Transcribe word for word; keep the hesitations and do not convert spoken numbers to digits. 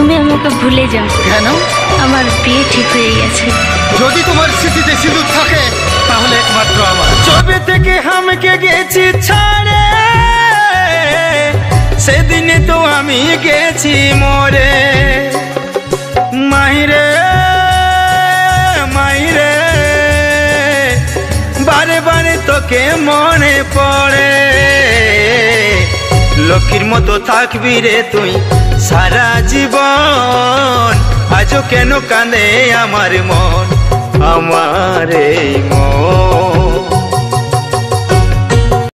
তুমি আমাকে ভুলে যাও। কেন? আমার বিয়ে ঠিক হয়ে গেছে। যদি তোমার স্মৃতিতে সিঁদুর থাকে তাহলে একমাত্র আমার। ছবি থেকে আমাকে গেছি ছাড়ে, সেদিনে তো আমি গেছি মরে। মাহিরে মাহিরে বারে বারে তোকে মনে পড়ে। লক্ষ্মীর মতো থাকবি রে তুই সারা জীবন, আজও কেন কাঁদে আমার মন, আমার এই মন।